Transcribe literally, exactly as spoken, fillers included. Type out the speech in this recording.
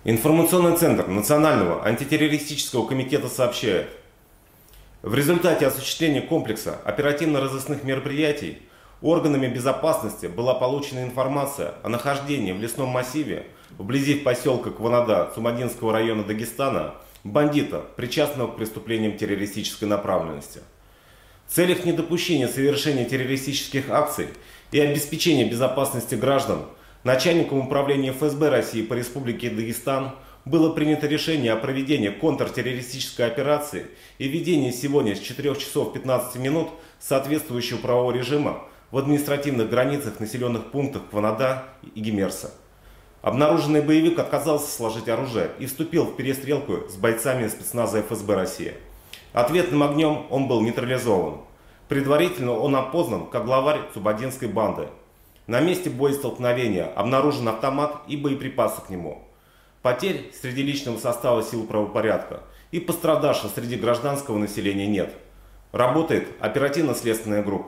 Информационный центр Национального антитеррористического комитета сообщает: в результате осуществления комплекса оперативно-розыскных мероприятий органами безопасности была получена информация о нахождении в лесном массиве вблизи поселка Кванада Цумадинского района Дагестана бандита, причастного к преступлениям террористической направленности. В целях недопущения совершения террористических акций и обеспечения безопасности граждан начальником управления эф эс бэ России по Республике Дагестан было принято решение о проведении контртеррористической операции и введении сегодня с четырёх часов пятнадцати минут соответствующего правового режима в административных границах населенных пунктов Кванада и Гимерса. Обнаруженный боевик отказался сложить оружие и вступил в перестрелку с бойцами спецназа эф эс бэ России. Ответным огнем он был нейтрализован. Предварительно он опознан как главарь Цумадинской банды. На месте боестолкновения обнаружен автомат и боеприпасы к нему. Потерь среди личного состава сил правопорядка и пострадавших среди гражданского населения нет. Работает оперативно-следственная группа.